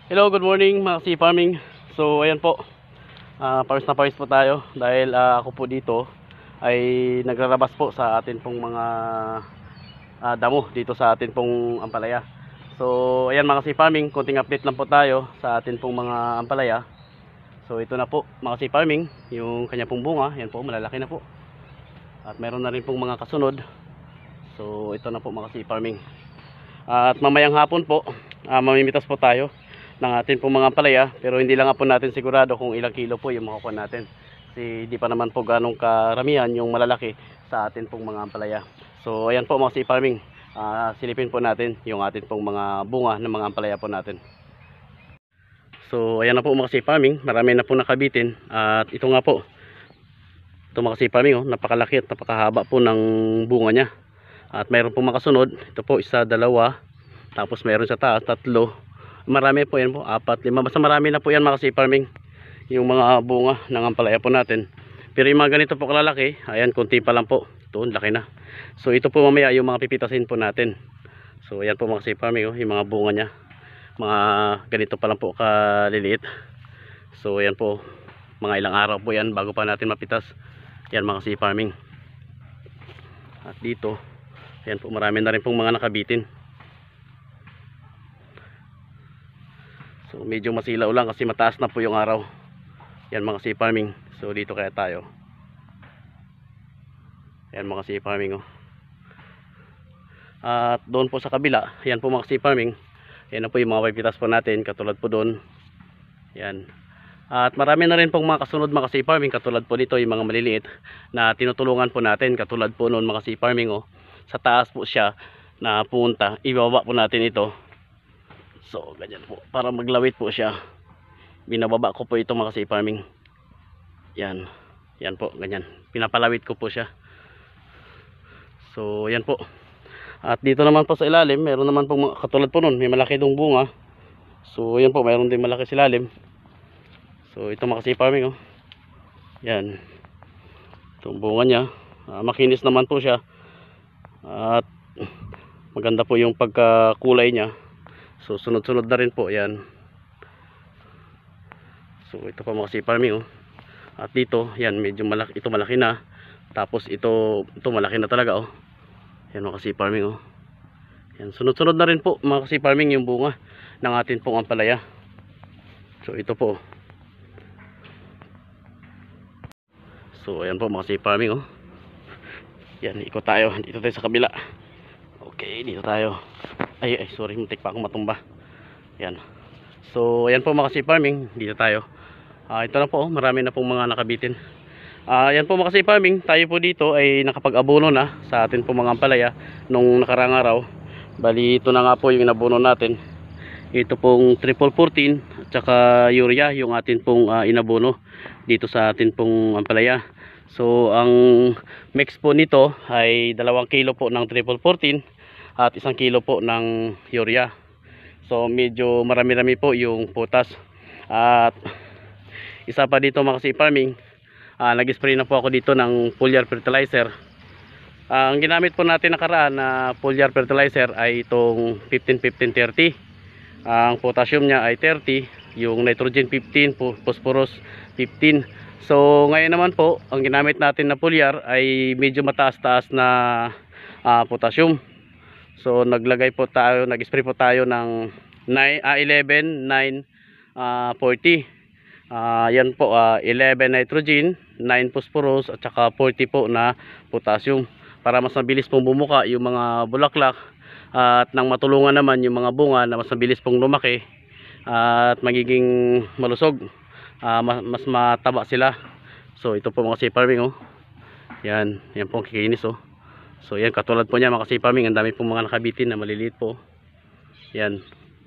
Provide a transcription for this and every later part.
Hello, good morning mga sea farming. So ayan po, pawis na pawis po tayo dahil ako po dito ay nagrarabas po sa atin pong mga damo dito sa atin pong ampalaya. So ayan mga sea farming, konting update lang po tayo sa atin pong mga ampalaya. So ito na po mga sea farming, yung kanya pong bunga, yan po malalaki na po. At meron na rin pong mga kasunod. So ito na po mga sea farming. At mamayang hapon po, mamimitas po tayo ng atin pong mga palaya, pero hindi lang po natin sigurado kung ilang kilo po yung makukuha natin kasi di pa naman po ganong karamihan yung malalaki sa atin pong mga palaya. So ayan po mga sea farming, silipin po natin yung atin pong mga bunga ng mga palaya po natin. So ayan na po mga sea farming, marami na po nakabitin. At ito nga po, ito mga sea farming, napakalaki at napakahaba po ng bunga nya. At mayroon pong makasunod, ito po isa, dalawa, tapos mayroon sa taas, tatlo. Marami po yan po, 4, 5, basta marami na po yan mga sea farming, yung mga bunga ng ampalaya po natin. Pero yung mga ganito po kalalaki, ayan, konti pa lang po, ito, laki na. So ito po mamaya yung mga pipitasin po natin. So ayan po mga sea farming, yung mga bunga nya, mga ganito pa lang po kaliliit. So ayan po, mga ilang araw po yan bago pa natin mapitas yan mga sea farming. At dito, ayan po, marami na rin pong mga nakabitin. So medyo masilaw lang kasi mataas na po yung araw. Yan mga sea farming. So dito kaya tayo. Yan mga sea farming. At doon po sa kabila, yan po mga sea farming. Yan na po yung mga pipitas po natin, katulad po doon. Yan. At marami na rin pong mga kasunod mga sea farming, katulad po dito yung mga maliliit na tinutulungan po natin, katulad po noon mga sea farming. Sa taas po siya na punta, ibababa po natin ito. So ganyan po, para maglawit po siya, binababa ko po ito mga sea farming. Yan, yan po, ganyan, pinapalawit ko po siya. So yan po. At dito naman po sa ilalim, meron naman po katulad po nun, may malaki dong bunga. So yan po, meron din malaki sa ilalim. So ito mga sea farming. Yan, itong bunga nya, makinis naman po siya. At maganda po yung pagkakulay nya. So sunod-sunod na rin po yan. So ito pa mga sea farming. At dito, yan, medyo malaki, ito malaki na. Tapos ito malaki na talaga. Yan mga sea farming. Yan, sunod-sunod na rin po mga sea farming yung bunga ng atin pong ampalaya. So ito po. So ayan po mga sea farming. Yan, ikot tayo. Dito tayo sa kabila. Okay, dito tayo. Ay sorry, muntik pa akong matumba. Yan. So ayan po mga sea farming, dito tayo. Ito na po, marami na pong mga nakabitin. Ayan po mga sea farming, tayo po dito ay nakapag-abono na sa atin po mga ampalaya nung nakarang araw. Bali ito na nga po yung inabono natin. Ito pong triple 14 at saka urea yung atin pong inabono dito sa atin pong ampalaya. So ang mix po nito ay 2 kilo po ng triple 14 at 1 kilo po ng urea. So medyo marami-rami po yung potas. At isa pa dito mga sea farming, nag-spray na po ako dito ng foliar fertilizer. Ang ginamit po natin nakaraan na foliar fertilizer ay itong 15-15-30. Ang potassium niya ay 30, yung nitrogen 15, phosphorus 15. So ngayon naman po, ang ginamit natin na foliar ay medyo mataas-taas na potassium. So naglagay po tayo, nag-spray po tayo ng 11, 9, 40. Yan po, 11 nitrogen, 9 phosphorus at saka 40 po na potassium, para mas mabilis pong bumuka yung mga bulaklak at nang matulungan naman yung mga bunga na mas mabilis pong lumaki at magiging malusog, mas mataba sila. So ito po mga sea farming. Yan, yan po kikinis. So yan, katulad po niya mga sea farming, ang dami pong mga nakabitin na maliliit po. Yan.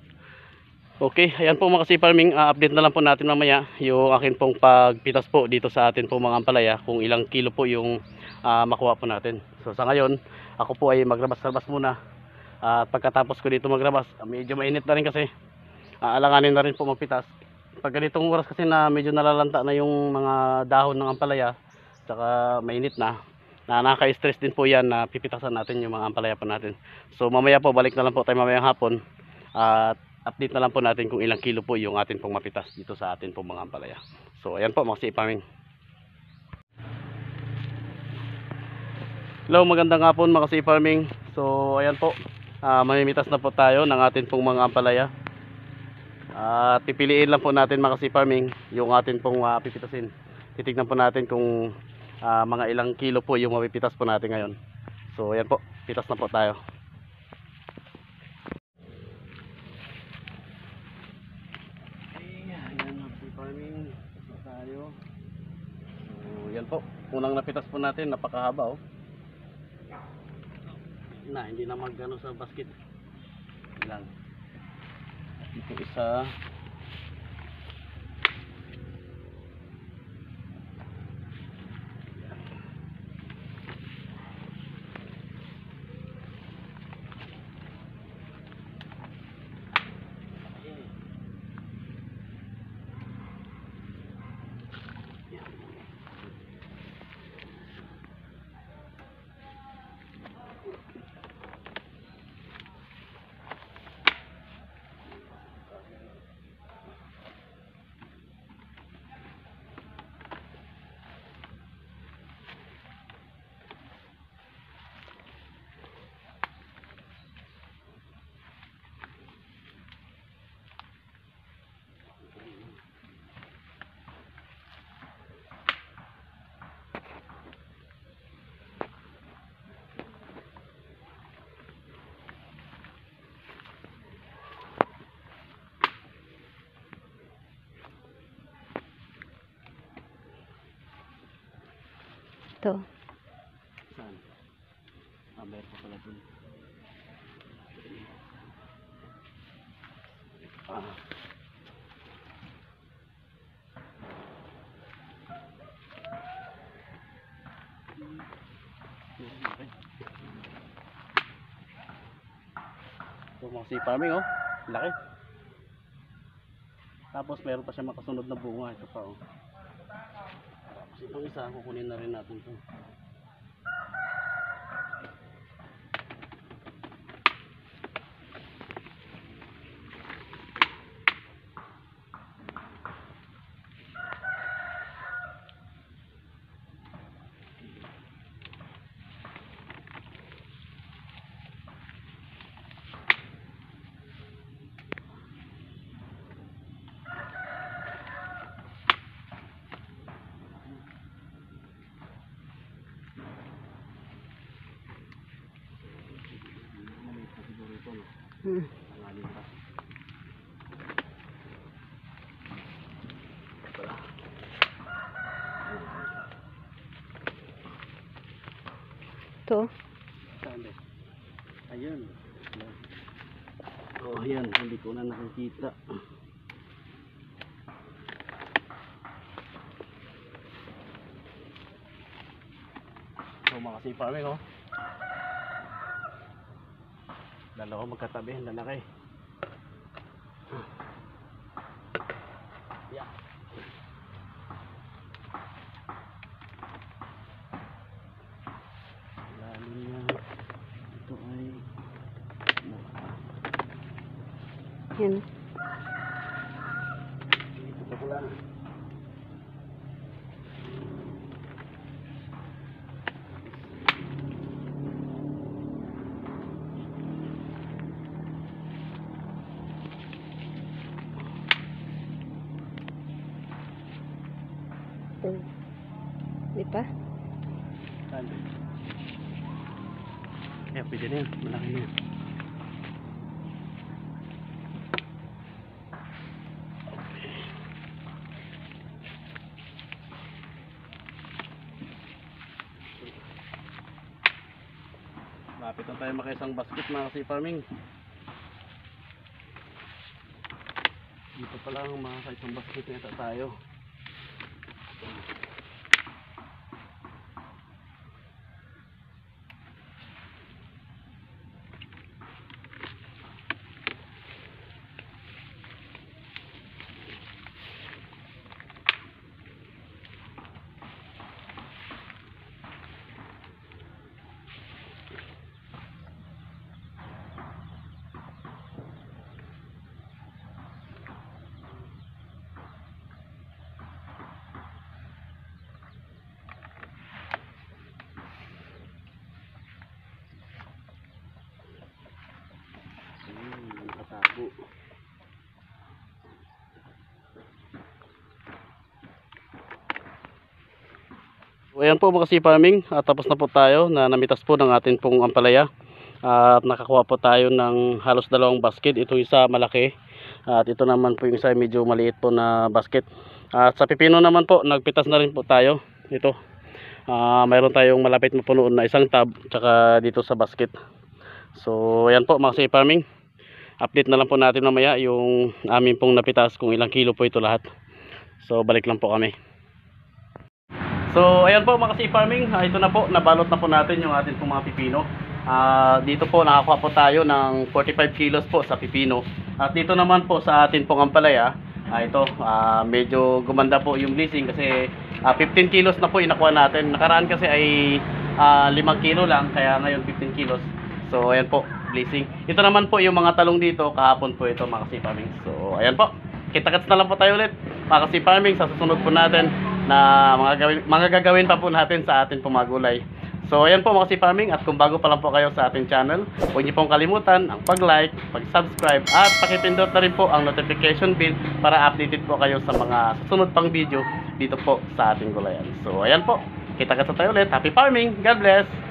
Okay, ayan po mga sea farming, update na lang po natin mamaya yung akin pong pagpitas po dito sa atin pong mga ampalaya, kung ilang kilo po yung makuha po natin. So sa ngayon, ako po ay magrabas-rabas muna. At pagkatapos ko dito magrabas, medyo mainit na rin kasi, alanganin na rin po magpitas. Pag ganitong oras kasi na medyo nalalanta na yung mga dahon ng ampalaya, saka mainit na, nakaka-stress din po yan na pipitasan natin yung mga ampalaya po natin. So mamaya po, balik na lang po tayo mamayang hapon. At update na lang po natin kung ilang kilo po yung atin pong mapitas dito sa atin pong mga ampalaya. So ayan po mga ka-farming. Hello, magandang hapon mga ka-farming. So ayan po, mamimitas na po tayo ng atin pong mga ampalaya. At pipiliin lang po natin mga ka-farming yung atin pong pipitasin. Titignan po natin kung mga ilang kilo po yung mapipitas po natin ngayon. So ayan po, pitas na po tayo. Ayan mga ka-farming, pitas na tayo. So yan po, unang napitas po natin, napakahaba oh. Hindi na magano sa basket lang. Ito isa. Ito. Saan? Meron pa pala dun. So mga ka-farming oh, laki. Tapos meron pa siya makasunod na bunga. Ito pa oh. Tapos itong isa, kukunin na rin natin ito. Ito. Ayun. Oh, ayan, hindi ko na nakikita. So mga ka-farming oh. Dalawa magkatabi, lalaki. Yeah. Lalim niya. Ito ay Yan. ito pa pala. Ito. Di pa? Saan? Kaya pwede na yan, malaki na yan. Lapit na tayo makaisang basket mga ka-farming. Dito pa lang makaisang basket na tayo. Ayan po mga farming, tapos na po tayo na namitas po ng atin pong ampalaya. At nakakuha po tayo ng halos 2 basket. Ito isa malaki at ito naman po yung isa medyo maliit po na basket. At sa pipino naman po, nagpitas na rin po tayo. Ito, mayroon tayong malapit na puno na isang tab tsaka dito sa basket. So ayan po mga farming, update na lang po natin mamaya yung amin pong napitas kung ilang kilo po ito lahat. So balik lang po kami. So ayan po mga farming, ito na po, nabalot na po natin yung atin pong mga pipino. Dito po nakakuha po tayo ng 45 kilos po sa pipino. At dito naman po sa atin pong ampalaya, ito medyo gumanda po yung blessing kasi 15 kilos na po inakuha natin. Nakaraan kasi ay 5 kilo lang, kaya ngayon 15 kilos. So ayan po, blessing. Ito naman po yung mga talong dito, kahapon po ito mga farming. So ayan po, kita-kits na lang po tayo ulit mga farming sa susunod po natin na mga gagawin pa po natin sa atin pong mga gulay. So ayan po mga farming, at kung bago pa lang po kayo sa ating channel, huwag niyo pong kalimutan ang pag-like, pag-subscribe at pakipindot na rin po ang notification bell para updated po kayo sa mga susunod pang video dito po sa ating gulayan. So ayan po, kita-kits na tayo ulit. Happy farming, God bless!